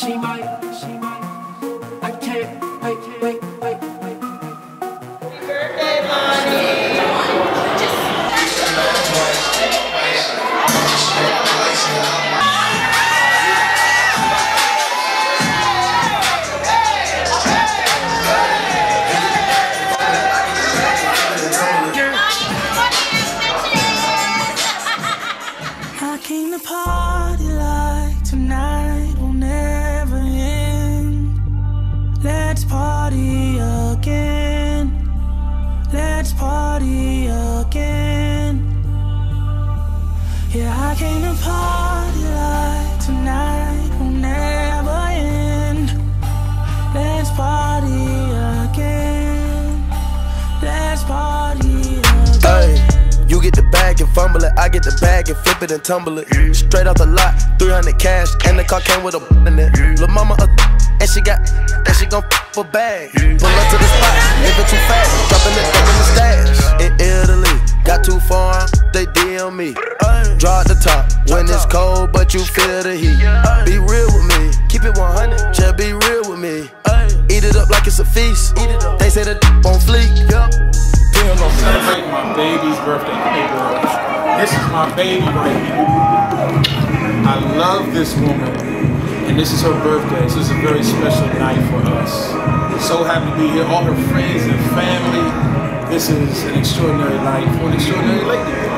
she might, I can't wait. Birthday, Lonnie! I came to party like tonight will never end. Let's party again. Let's party again. Yeah, I came to party like tonight will never end. Let's party again. Let's party again. Hey. You get the bag and fumble it, I get the bag and flip it and tumble it. Straight off the lot, 300 cash, and the car came with a in it. Lil' mama and she gon' f a bag. Pull up to the spot, living too fast, dropping the stash. In Italy, got too far, they DM me. Draw at the top, when it's cold, but you feel the heat. Be real with me, keep it 100, just be real with me. Eat it up like it's a feast, they say the on fleek. I'm gonna celebrate my baby's birthday. Hey girl, this is my baby right here. I love this woman, and this is her birthday. This is a very special night for us. So happy to be here, all her friends and family. This is an extraordinary night for an extraordinary lady.